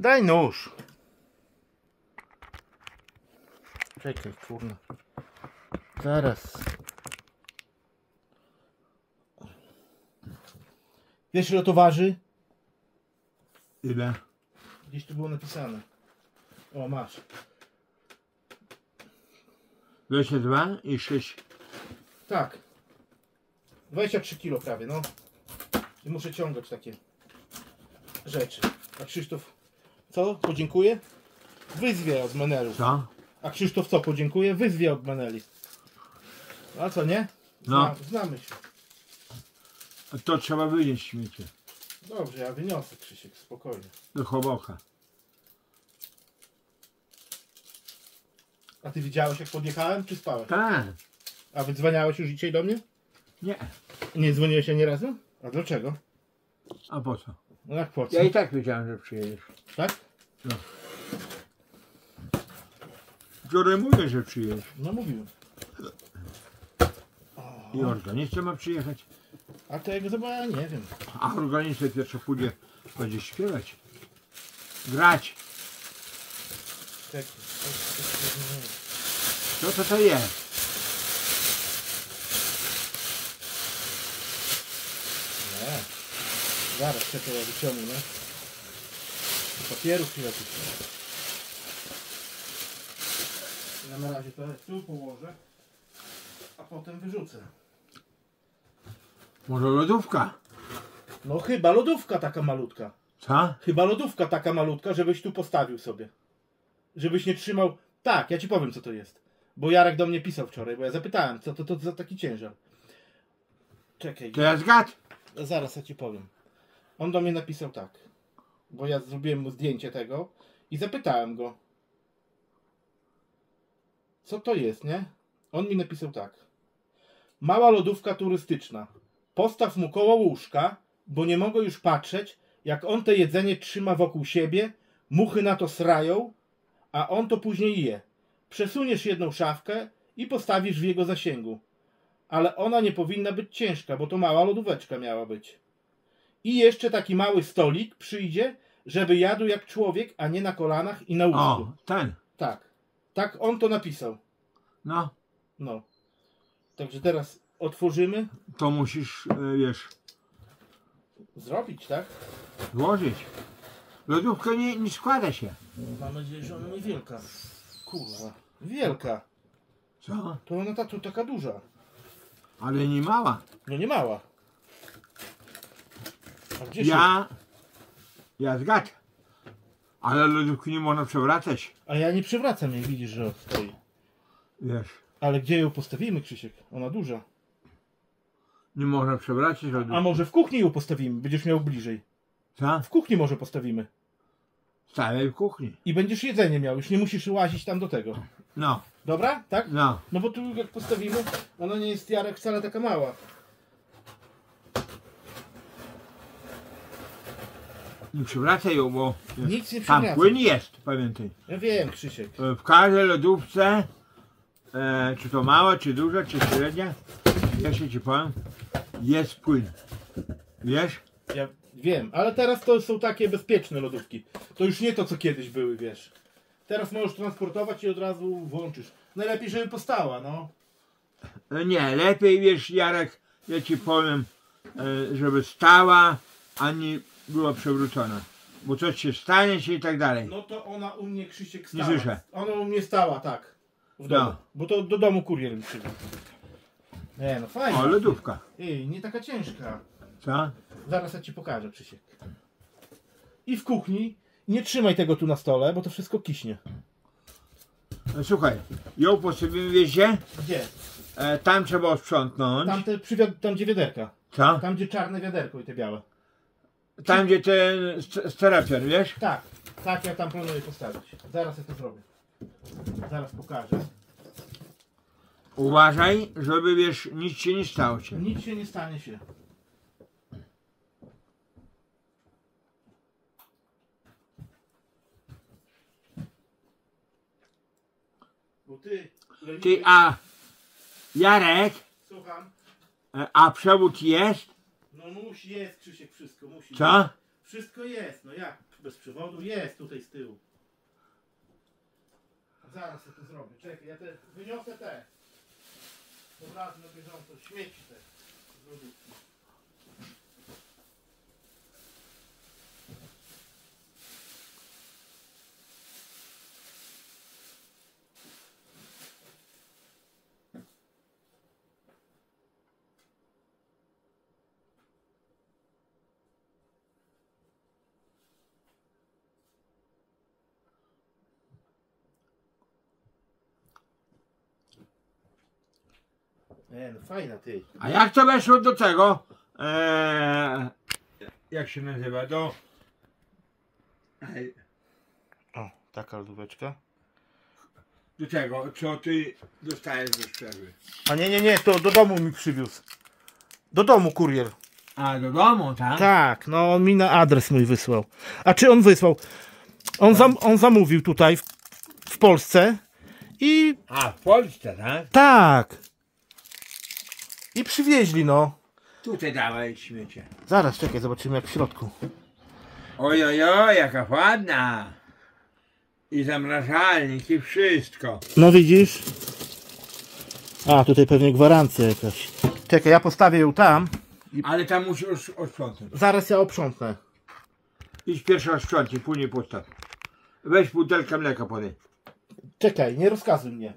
Daj nóż. Czekaj, kurna. Zaraz. Wiesz, ile to waży? Ile? Gdzieś tu było napisane. O, masz. 22 i 6. Tak. 23 kilo prawie, no. I muszę ciągać takie rzeczy. A Krzysztof co? Podziękuję? Wyzwie od Menelu. Co? A Krzysztof co? Podziękuję? Wyzwie od Meneli. A co, nie? No. Znamy się. A to trzeba wynieść śmiecie. Dobrze, ja wyniosę, Krzysiek, spokojnie. Do choboka. A ty widziałeś, jak podjechałem, czy spałeś? Tak. A wydzwaniałeś już dzisiaj do mnie? Nie. Nie dzwoniłeś ani razu? A dlaczego? A po co? No jak po co? Ja i tak wiedziałem, że przyjedziesz. Tak? No. Wczoraj mówię, że przyjedziesz. No mówiłem. I organista ma przyjechać. A tego chyba nie wiem. A organista pierwsze pójdzie, będzie śpiewać. Grać. Czekaj. Co to jest? Nie. Zaraz czekaj, ja wyciągnę. Papierów chwilę tu. Ja na razie to tu położę, a potem wyrzucę. Może lodówka? No chyba lodówka taka malutka. Co? Chyba lodówka taka malutka, żebyś tu postawił sobie. Żebyś nie trzymał... Tak, ja ci powiem, co to jest. Bo Jarek do mnie pisał wczoraj, bo ja zapytałem, co to za taki ciężar. Czekaj. To ja zgad? Zaraz ja ci powiem. On do mnie napisał tak. Bo ja zrobiłem mu zdjęcie tego i zapytałem go. Co to jest, nie? On mi napisał tak. Mała lodówka turystyczna. Postaw mu koło łóżka, bo nie mogę już patrzeć, jak on te jedzenie trzyma wokół siebie, muchy na to srają, a on to później je. Przesuniesz jedną szafkę i postawisz w jego zasięgu. Ale ona nie powinna być ciężka, bo to mała lodóweczka miała być. I jeszcze taki mały stolik przyjdzie, żeby jadł jak człowiek, a nie na kolanach i na łóżku. O, ten. Tak. Tak on to napisał. No. No. Także teraz otworzymy. To musisz, wiesz, Zrobić, tak? złożyć. Lodówka nie składa się. Mam nadzieję, że ona niewielka. Kurwa. Wielka. Co? To ona tu taka duża. Ale nie mała. No nie mała. A gdzie się... Ja zgad. Ale lodówki nie można przewracać. A ja nie przywracam jej, widzisz, że stoi. Wiesz. Ale gdzie ją postawimy, Krzysiek? Ona duża. Nie można przewracać lodówki. A może w kuchni ją postawimy? Będziesz miał bliżej. Co? W kuchni może postawimy. Stawiaj w kuchni. I będziesz jedzenie miał. Już nie musisz łazić tam do tego. No. Dobra? Tak? No. No bo tu jak postawimy, ona nie jest, Jarek, wcale taka mała. Nie przewracaj ją, bo Nic nie tam przewracam. płyn jest, pamiętaj. Ja wiem, Krzysiek. W każdej lodówce, czy to mała, czy duża, czy średnia, ja się ci powiem, jest płyn. Wiesz? Ja wiem, ale teraz to są takie bezpieczne lodówki. To już nie to, co kiedyś były, wiesz. Teraz możesz transportować i od razu włączysz. Najlepiej, żeby postała, no. Nie, lepiej, wiesz, Jarek, ja ci powiem, żeby stała, a nie była przewrócona. Bo coś się stanie się i tak dalej. No to ona u mnie, Krzysiek, Nie stała. słyszę. Ona u mnie stała, tak. W domu. No. Bo to do domu kurier mi przywiózł. Nie, no fajnie. O, lodówka. Ej, nie taka ciężka. Co? Zaraz ja ci pokażę, Krzysiek. I w kuchni. Nie trzymaj tego tu na stole, bo to wszystko kiśnie. No, słuchaj, ją postawimy, wiecie? Gdzie? Tam trzeba sprzątnąć. Tam gdzie wiaderka. Co? Tam gdzie czarne wiaderko i te białe. Tam gdzie ten stereopian, wiesz? Tak, tak ja tam planuję postawić. Zaraz ja to zrobię. Zaraz pokażę. Uważaj, żeby, wiesz, nic się nie stało ci. Nic się nie stanie się. Bo ty... A Jarek, Słucham. a przewód jest? No musi, jest, Krzysiek, wszystko musi. Co? Wszystko jest, no jak? Bez przewodu? Jest tutaj z tyłu. Zaraz ja to zrobię. Czekaj, ja te wyniosę te. Od razu na bieżąco. Śmieci te. z lodówki. No fajna ty. A jak to weszło do tego? Jak się nazywa? O, taka lodóweczka. Do tego, co ty dostajesz do przerwy. A nie, to do domu mi przywiózł. Do domu kurier. A, do domu, tak? Tak, no on mi na adres mój wysłał. A czy on wysłał? On zamówił tutaj w Polsce i A, w Polsce, tak? tak. I przywieźli, no. Tutaj dawaj śmiecie. Zaraz, czekaj, zobaczymy jak w środku. Ojojoj, jaka ładna. I zamrażalnik, i wszystko. No widzisz? A, tutaj pewnie gwarancja jakaś. Czekaj, ja postawię ją tam. Ale tam musisz osprzątać. Zaraz ja oprzątnę. Idź pierwszy osprzątnij, później postaw. Weź butelkę mleka podaj. Czekaj, nie rozkazuj mnie.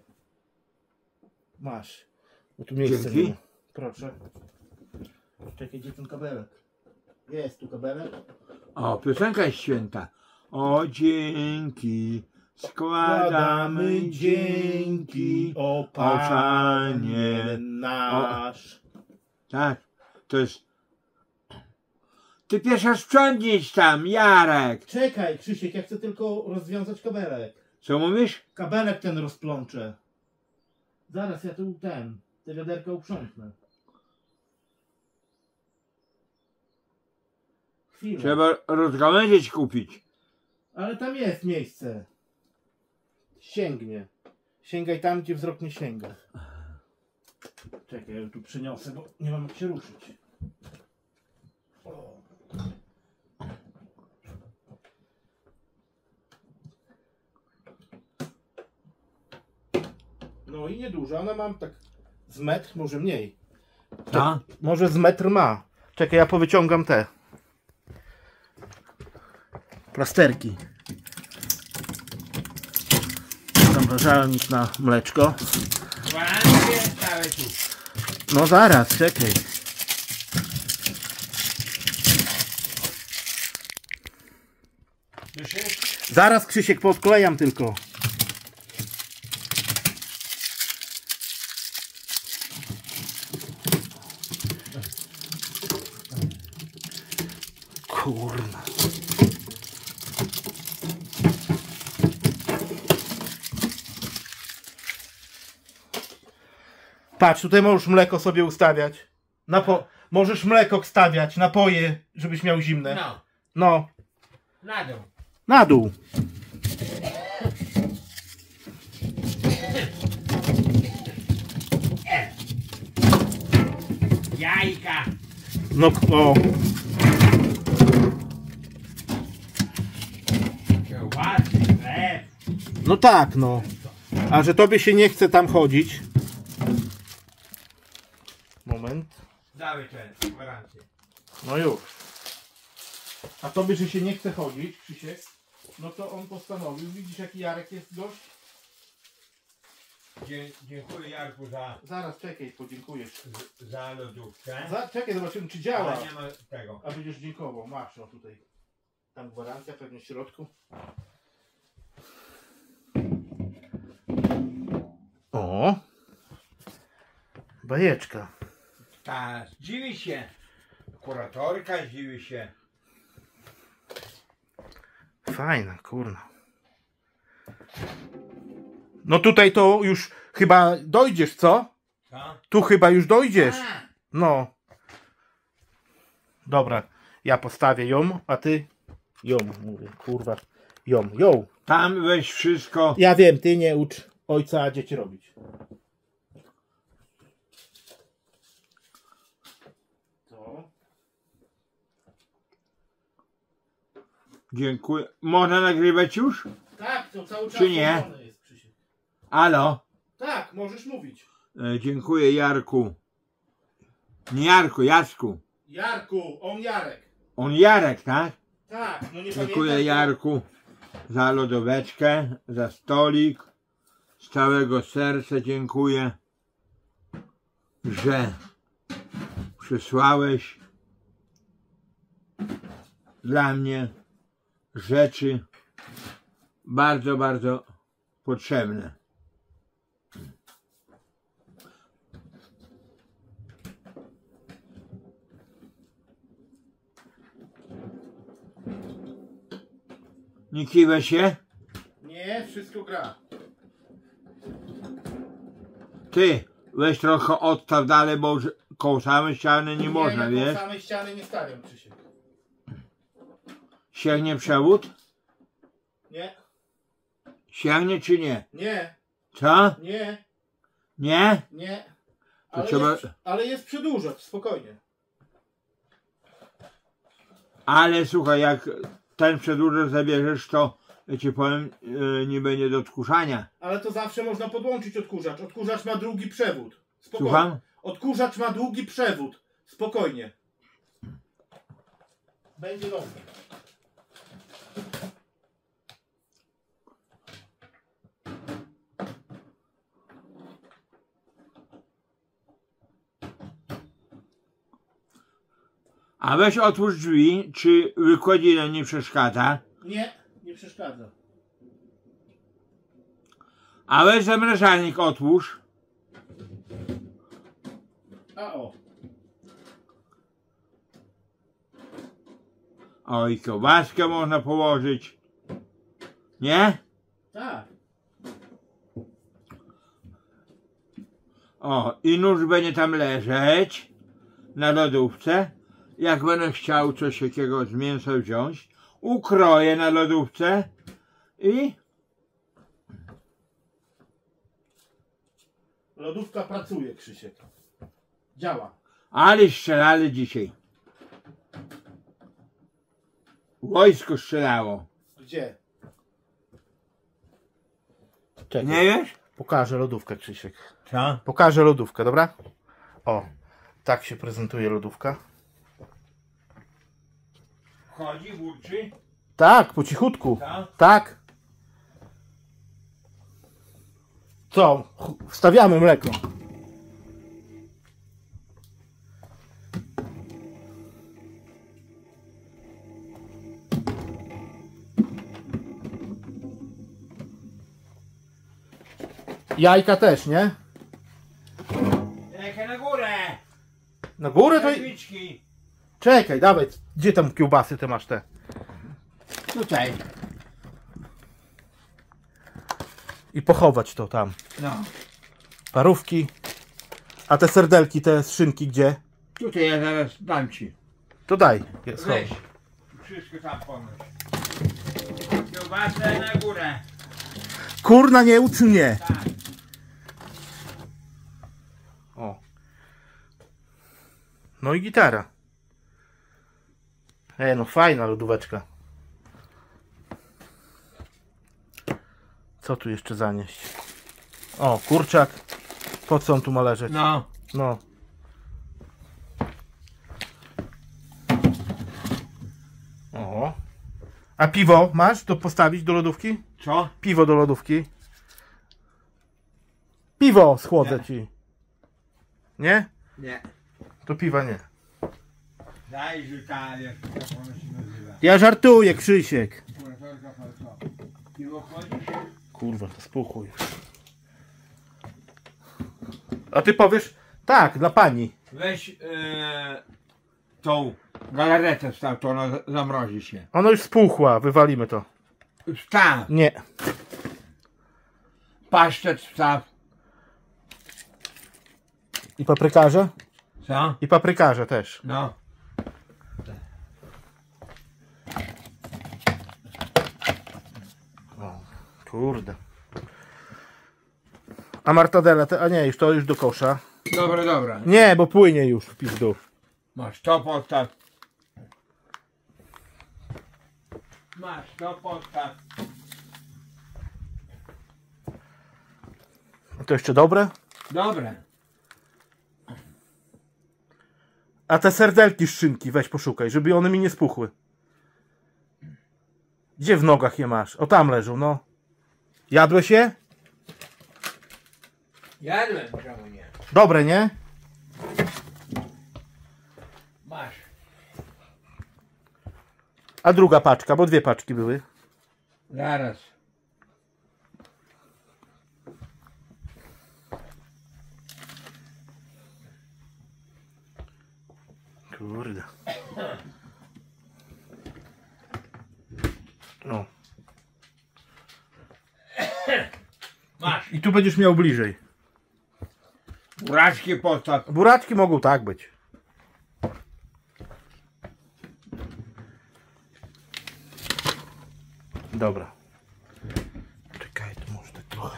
Masz. Bo tu miejsce Dzięki. nie ma. Proszę. Czekaj, gdzie ten kabelek? Jest tu kabelek. O, piosenka jest święta. O, dzięki składamy dzięki, o Panie nasz. Tak, to jest... Ty pierwsza sprzątnij tam, Jarek. Czekaj, Krzysiek, ja chcę tylko rozwiązać kabelek. Co mówisz? Kabelek ten rozplączę. Zaraz ja tu te wiaderka uprzątnę. Chwilę. Trzeba rozgałęzić kupić. Ale tam jest miejsce. Sięgnie. Sięgaj tam, gdzie wzrok nie sięga. Czekaj, ja ją tu przyniosę, bo nie mam jak się ruszyć. O. No i niedużo, ona mam tak z metr, może mniej. Tak? Może z metr ma. Czekaj, ja powyciągam te plasterki. Zamrażalnik na mleczko. No zaraz, czekaj. Zaraz, Krzysiek, podklejam tylko. Kurna. Patrz, tutaj możesz mleko sobie ustawiać. Możesz mleko stawiać, napoje, żebyś miał zimne. No, No, na dół. na dół. Jajka. No, o. Ładny chleb. No tak, no. A że tobie się nie chce tam chodzić. Moment. Dawaj ten, gwarancję. No już. A tobie, że się nie chce chodzić, Krzysiek, no to on postanowił. Widzisz, jaki Jarek jest gość? Dziękuję Jarku Zaraz, czekaj, podziękujesz. za lodówkę. Czekaj, zobaczymy, czy działa. Ale nie ma tego. A będziesz dziękował. Masz, no tutaj. Tam gwarancja pewnie w środku. O! Bajeczka. Ta, dziwi się. Kuratorka dziwi się. Fajna, kurna. No tutaj to już chyba dojdziesz, co? Co? Tu chyba już dojdziesz. A, No. Dobra, ja postawię ją, a ty ją, mówię, kurwa. Ją. tam weź wszystko. Ja wiem, ty nie ucz ojca, a dzieci robić. To. Dziękuję. Można nagrywać już? Tak, to cały czas Czy nie? włączone jest, Krzysiek. Halo? Tak, możesz mówić. Dziękuję, Jarku. Nie Jarku, Jacku. Jarku, on Jarek. On Jarek, tak? Tak, no nie Dziękuję, pamiętasz? Jarku, za lodóweczkę, za stolik. Z całego serca dziękuję, że przysłałeś dla mnie rzeczy bardzo, bardzo potrzebne. Nie kiwa się? Nie, wszystko gra. Ty, weź trochę odstaw dalej, bo już koło samej ściany nie można, Nie, wiesz? same ściany nie stawiam, Krzysiek. Sięgnie przewód? Nie, Sięgnie czy nie? nie, Co? nie, Nie? nie. To Ale, trzeba... ale jest przedłużacz, spokojnie. Ale słuchaj, jak ten przedłużacz zabierzesz, to ja ci powiem, nie będzie do odkurzania. Ale to zawsze można podłączyć odkurzacz. Odkurzacz ma długi przewód. Spokojnie. Słucham? Odkurzacz ma długi przewód. Spokojnie. Będzie dobrze. A weź otwórz drzwi, czy wykładzina nie przeszkadza. Nie, nie przeszkadza. A weź zamrażalnik otwórz. A o. O, i kiełbaskę można położyć. Nie? Tak. O, i nóż będzie tam leżeć na lodówce. Jak będę chciał coś takiego z mięsa wziąć, ukroję na lodówce i Lodówka pracuje, Krzysiek. Działa. ale strzelali dzisiaj. Wojsko strzelało. Gdzie? Czekaj. Nie wiesz? Pokażę lodówkę, Krzysiek. Co? Pokażę lodówkę, dobra? O, tak się prezentuje lodówka. Wchodzi, burczy. Tak, po cichutku. Co? Tak. Co? Wstawiamy mleko. Jajka też, nie? Jaka na górę. Na górę to... Sandwiczki. Czekaj, dawaj. Gdzie tam kiełbasy ty masz te? Tutaj. I pochować to tam. No. Parówki. A te serdelki, te szynki gdzie? Tutaj ja zaraz dam ci. To daj. Jest, Weź. Wszystko tam ponoć. Kiełbasę na górę. Kurna, nie uczy mnie. Tak. O. No i gitara. No fajna lodóweczka. Co tu jeszcze zanieść? O, kurczak. Po co on tu ma leżeć? No. No. O. A piwo masz to postawić do lodówki? Co? Piwo do lodówki. Piwo schłodzę Nie. ci. Nie? Nie. To piwa nie. Daj żykalię, jak ono się nazywa. Ja żartuję, Krzysiek. Kuratorka palco. Piwo chodzisz? Kurwa, to spuchuj. A ty powiesz? Tak, dla pani. Weź tą galaretę wstaw, to ona zamrozi się. Ona już spuchła, wywalimy to. Wstaw! Nie. Pasztet wstaw. I paprykarze? Co? I paprykarze też. No. O, kurde. A martadela, a nie, już to już do kosza. Dobra, dobra. Nie, bo płynie już w pizdu. Masz to postaw. Masz, to podstaw. To jeszcze dobre? Dobre. A te serdelki z szynki weź poszukaj, żeby one mi nie spuchły. Gdzie w nogach je masz? O, tam leżą, no. Jadłeś je? Jadłem, czemu nie? Dobre, nie? Masz. A druga paczka, bo 2 paczki były. Zaraz. Kurde. No. Masz. I tu będziesz miał bliżej. Buraczki podstaw. Buraczki mogą tak być. Dobra. Czekaj, tu może tak trochę.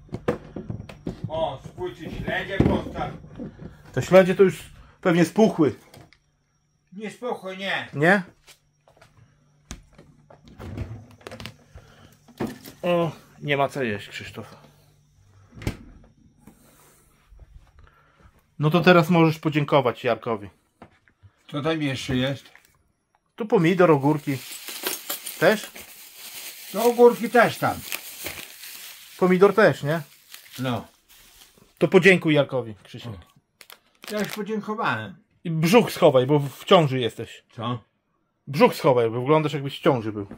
O, spójrzcie, śledzie podstaw. Te śledzie to już pewnie spuchły, Nie spokój, nie. nie? O, nie ma co jeść, Krzysztof. No to teraz możesz podziękować Jarkowi. Co tam jeszcze jest? Tu pomidor, ogórki. Też? No ogórki też tam. Pomidor też, nie? No. To podziękuj Jarkowi, Krzysiek. Ja już podziękowałem. I brzuch schowaj, bo w ciąży jesteś. Co? Brzuch schowaj, bo wyglądasz jakbyś w ciąży był.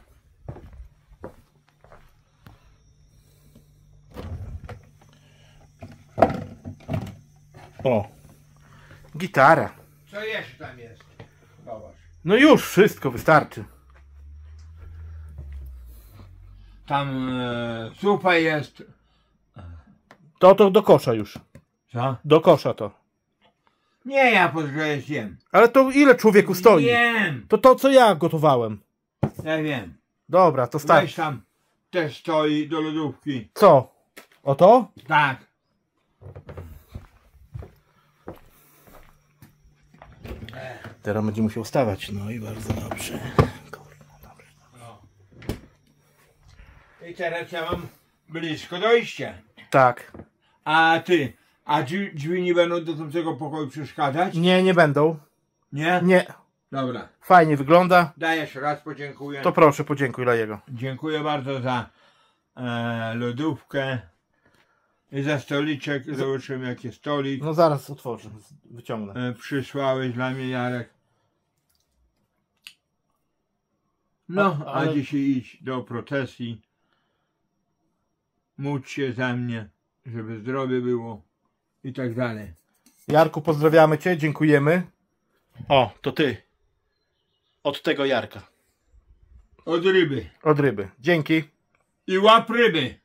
O. Gitara. Co jeszcze tam jest? Zobacz. No już, wszystko wystarczy. Tam supa jest. To do kosza już. Co? Do kosza to. Nie, ja podgrzeję zjem. Ale to ile człowieku stoi? Wiem. To co ja gotowałem. Ja wiem. Dobra, to Weź starczy. tam też stoi do lodówki. Co? O to? Tak. Teraz będzie musiał wstawać. No i bardzo dobrze. Kurwa, dobrze. No. I teraz ja mam blisko dojścia. Tak. A ty, a drzwi nie będą do tamtego pokoju przeszkadzać? Nie, nie będą. Nie? Nie. Dobra. Fajnie wygląda. Daj jeszcze raz podziękuję. To proszę, podziękuj dla jego. Dziękuję bardzo za lodówkę i za stoliczek. Zobaczymy jaki stolik. No zaraz otworzę, wyciągnę. Przysłałeś dla mnie, Jarek. No, Ale- a dzisiaj idź do procesji. Módl się za mnie, żeby zdrowie było i tak dalej. Jarku, pozdrawiamy cię, dziękujemy. O, to ty. Od tego Jarka. Od ryby. Od ryby. Dzięki. I łap ryby.